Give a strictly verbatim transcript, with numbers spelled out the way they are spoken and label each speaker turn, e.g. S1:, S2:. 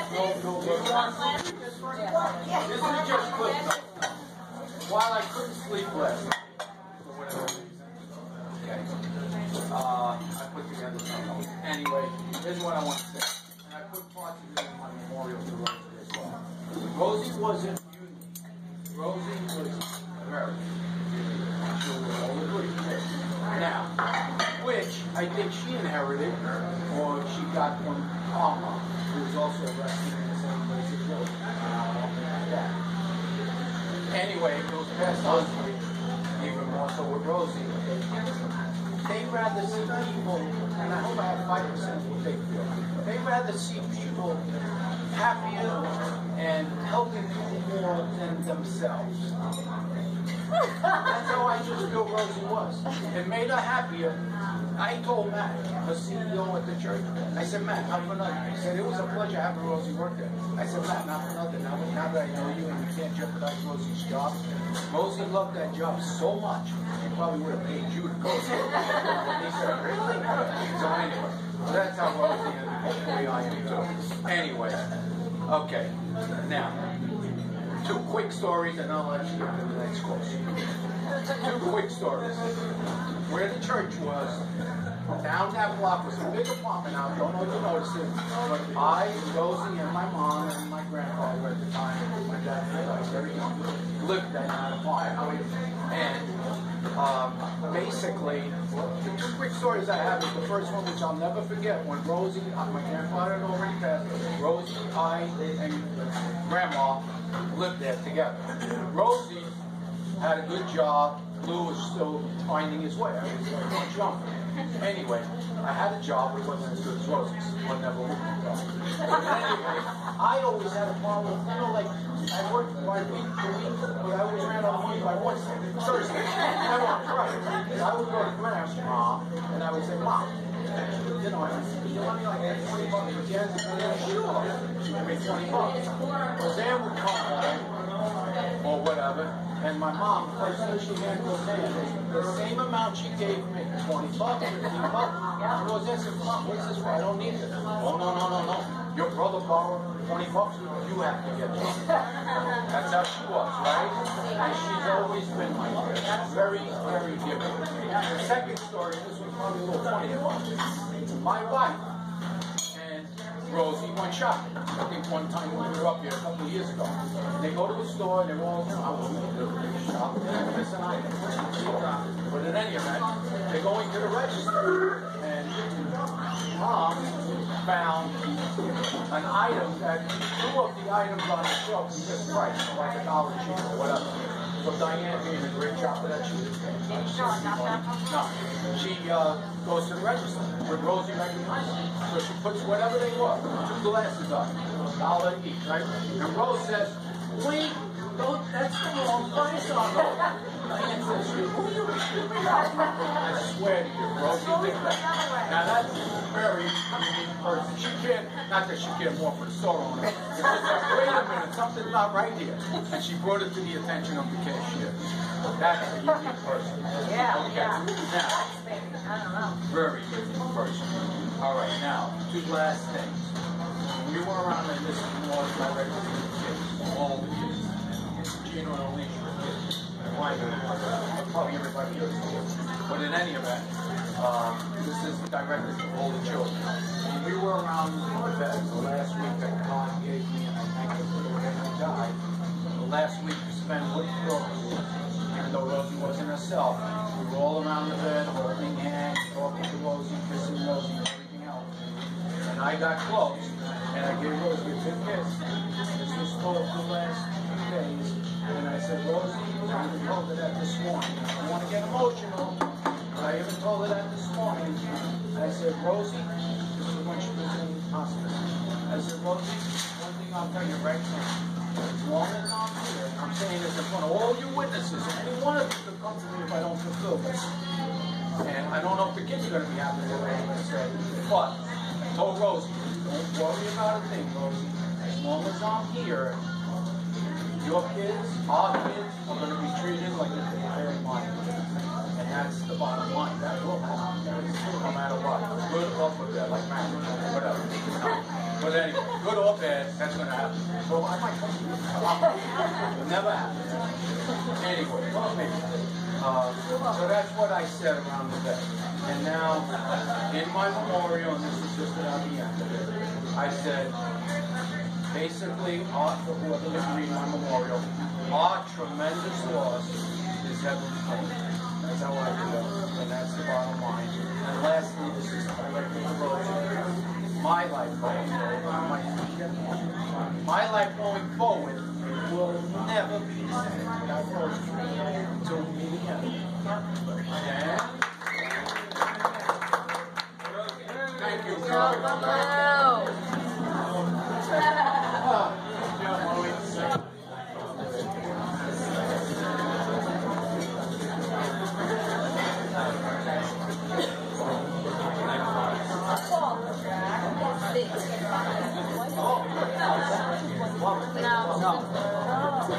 S1: No, no, no. This is just quick stuff. While I couldn't sleep last night, for whatever reason, okay, uh, I put together something. Anyway, here's what I want to say. And I put parts of it in my memorial to Rosie as well. Rosie wasn't unique. Rosie was American. She was all agree. Now, which I think she inherited, or she got from Palma, who was also arrested in the same place as Rosie. Yeah. Anyway, it was passed on to me, even more so with Rosie. They rather see people, and I hope I have five percent what they feel. They rather see people happier and helping people more than themselves. That's how I just feel Rosie was. It made her happier. I told Matt, the C E O at the church, I said, Matt, not for nothing. He said, it was a pleasure having Rosie work there. I said, Matt, not for nothing. Now, now that I know you and you can't jeopardize Rosie's job, Rosie loved that job so much, she probably would have paid you to go there. And he said, really? So anyway, so that's how Rosie and hopefully I am too. Anyway, okay, now, two quick stories and I'll let you get to the next question. Two quick stories. Where the church was, down that block was a big apartment house. Don't know if you noticed it, but I, Rosie, and my mom and my grandfather at the time, my dad, I was very young, lived in that apartment. And um, basically, the two quick stories I have is the first one, which I'll never forget, when Rosie, my grandfather had already passed, Rosie, I, and Grandma lived there together. Rosie had a good job. Lou was still finding his way. I was much younger. Anyway, I had a job. It wasn't as good as Rosie's. One never worked. But anyway, I always had a problem. You know, like, I worked by week to week, but I always ran out of money by Wednesday, Thursday. Never on Friday. I would go to Grandma's mom, and I would say, Mom, you know, I said, you want me like twenty bucks for gas? Sure. She gave me twenty bucks. Roseanne would come home, or whatever, and my mom, the first thing she handed Roseanne, the same amount she gave me, twenty bucks, fifteen bucks. And Roseanne said, Mom, what's this for? I don't need it. Oh, no, no, no, no. Your brother borrowed twenty bucks, you have to get it. That's how she was, right? And she's always been like that. Very, very giving. The second story, this was probably a little funny. My wife and Rosie went shopping. I think one time when we were up here a couple of years ago. They go to a store and they're all, you know, I was going to shop. They're going to miss an item. But in any event, they're going to the register. And Mom found an item that two of the items on the shelf were just priced, like a dollar cheap or whatever. So Diane being a great shopper that she is. No. She uh, goes to the register with Rosie right behind her. So she puts whatever they want, two glasses on, a dollar each, right? And Rose says, wait, don't, that's the wrong price on those. Diane says, who are you kidding me? I swear to you, Rosie, now that's very unique person. She can't, not that she cared more for the store owner. It's just like, wait a minute, something's not right here. And she brought it to the attention of the cashier. That's a unique person.
S2: Yeah,
S1: okay.
S2: yeah.
S1: Now,
S2: I don't know.
S1: very unique person. All right, now, two last things. When we were around and this is more directed to the kids, all the kids. Gino and Alicia were kids. And why? Probably everybody here is kids. But in any event, um, this is directed to all the children. And we were around the vet the last week that God gave me, and I thank him for the way I died. The last week to spend with Rosie, even though Rosie wasn't herself. We were all around the bed, holding hands, talking to Rosie, kissing Rosie, and everything else. And I got close, and I gave Rosie a big kiss. This was told the last few days. And I said, Rosie, I even told her that this morning. I don't want to get emotional, but I even told her that this morning. I said, Rosie, this is when she was in hospital. I said, Rosie, one thing I'll tell you right now. As long as I'm here, I'm saying this in front of all you witnesses, any one of you can come to me if I don't fulfill this. And I don't know if the kids are going to be happy with what I'm going to say, but I told Rosie, don't worry about a thing, Rosie. As long as I'm here, your kids, our kids, are going to be treated like they're very mine. And that's the bottom line. That will happen. No matter what. Good or bad, like marriage, whatever. But anyway, good or bad, that's going to happen. So I might come to you. It never happened. Anyway, uh, so that's what I said around the bed. And now, in my memorial, and this is just about the end of it, I said, basically, our, whoever can read my memorial, our tremendous loss is Heavenly Father. That's how I do it, and that's the bottom line. And lastly, this is I like to close my life going forward. My life going forward will never be the same without those three until we meet again. Yeah. Thank you, Joe.
S2: No. No.